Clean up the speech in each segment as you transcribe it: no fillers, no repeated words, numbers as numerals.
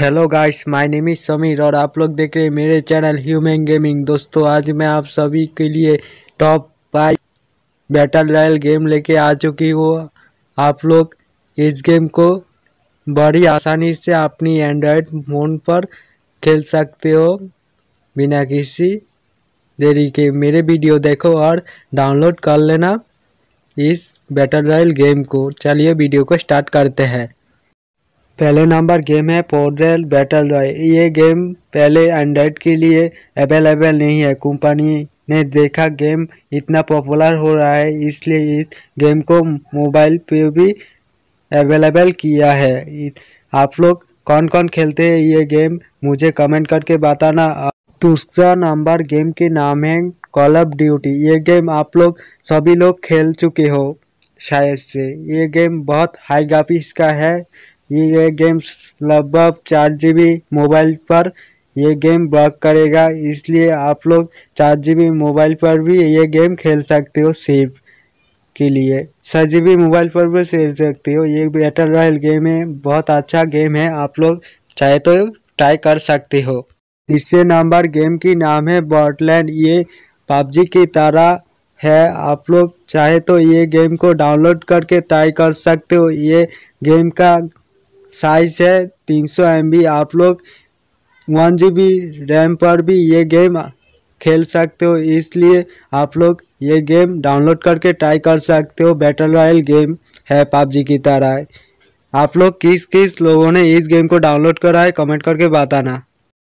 Hello guys, my name is Sameer और आप लोग देख रहे हैं मेरे चैनल ह्यूमन गेमिंग। दोस्तों, आज मैं आप सभी के लिए टॉप 5 बैटल रॉयल गेम लेके आ चुकी हूँ। आप लोग इस गेम को बड़ी आसानी से अपनी एंड्रॉयड फोन पर खेल सकते हो बिना किसी देरी के। मेरे वीडियो देखो और डाउनलोड कर लेना इस बैटल रॉयल गेम को। चलिए वीडियो को स्टार्ट करते हैं। पहले नंबर गेम है पोर्टल बैटल रॉयल। ये गेम पहले एंड्रॉयड के लिए अवेलेबल नहीं है। कंपनी ने देखा गेम इतना पॉपुलर हो रहा है, इसलिए इस गेम को मोबाइल पे भी अवेलेबल किया है। आप लोग कौन कौन खेलते हैं ये गेम मुझे कमेंट करके बताना। दूसरा नंबर गेम के नाम है कॉल ऑफ ड्यूटी। ये गेम आप लोग सभी लोग खेल चुके हो शायद से। ये गेम बहुत हाई ग्राफिक्स का है। ये गेम्स लगभग 4 GB मोबाइल पर ये गेम वर्क करेगा, इसलिए आप लोग 4 GB मोबाइल पर भी ये गेम खेल सकते हो। सेव के लिए 6 GB मोबाइल पर भी खेल सकते हो। ये बैटल रॉयल गेम है, बहुत अच्छा गेम है, आप लोग चाहे तो ट्राई कर सकते हो। तीसरे नंबर गेम की नाम है बॉटलैंड। ये पबजी की तरह है, आप लोग चाहे तो ये गेम को डाउनलोड करके ट्राई कर सकते हो। ये गेम का साइज है 300 MB। आप लोग 1 GB रैम पर भी ये गेम खेल सकते हो, इसलिए आप लोग ये गेम डाउनलोड करके ट्राई कर सकते हो। बैटल रॉयल गेम है पबजी की तरह। आप लोग किस किस लोगों ने इस गेम को डाउनलोड करा है कमेंट करके बताना।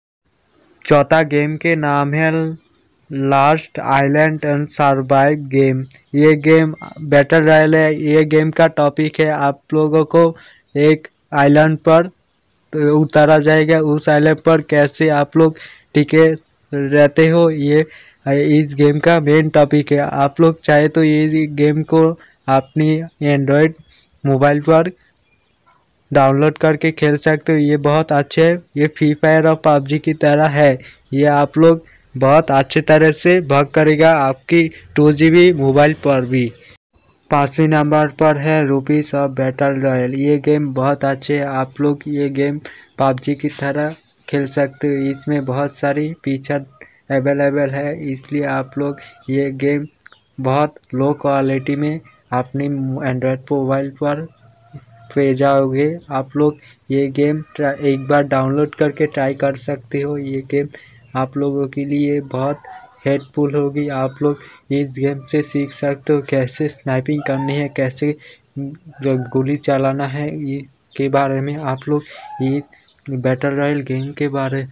चौथा गेम के नाम है last island and survive game. ये गेम बैटल रॉयल है। ये गेम का टॉपिक है आप लोगों को एक आइलैंड पर तो उतारा जाएगा। उस आइलैंड पर कैसे आप लोग टिके रहते हो, ये इस गेम का मेन टॉपिक है। आप लोग चाहे तो ये गेम को अपनी एंड्रॉयड मोबाइल पर डाउनलोड करके खेल सकते हो। ये बहुत अच्छे है। ये फ्री फायर और पबजी की तरह है। ये आप लोग बहुत अच्छे तरह से वर्क करेगा आपकी 2 GB मोबाइल पर भी। 5वें नंबर पर है रूपीस ऑफ बैटल रॉयल। ये गेम बहुत अच्छे है, आप लोग ये गेम पबजी की तरह खेल सकते हो। इसमें बहुत सारी फीचर अवेलेबल है, इसलिए आप लोग ये गेम बहुत लो क्वालिटी में अपनी एंड्रॉयड मोबाइल पर पे जाओगे। आप लोग ये गेम एक बार डाउनलोड करके ट्राई कर सकते हो। ये गेम आप लोगों के लिए बहुत हेल्पफुल होगी। आप लोग इस गेम से सीख सकते हो कैसे स्नाइपिंग करनी है, कैसे गोली चलाना है, ये के बारे में आप लोग ये बैटल रॉयल गेम के बारे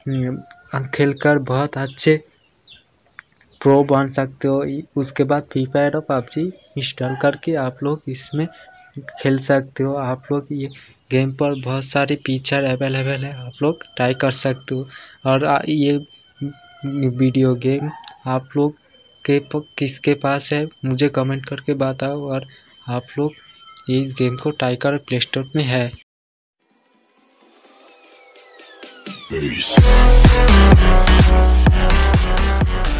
खेलकर बहुत अच्छे प्रो बन सकते हो। उसके बाद फ्री फायर और पबजी इंस्टॉल करके आप लोग इसमें खेल सकते हो। आप लोग ये गेम पर बहुत सारे फीचर अवेलेबल है, आप लोग ट्राई कर सकते हो। और ये वीडियो गेम आप लोग के किसके पास है मुझे कमेंट करके बताओ, और आप लोग इस गेम को ट्राई कर प्ले स्टोर में है। Peace.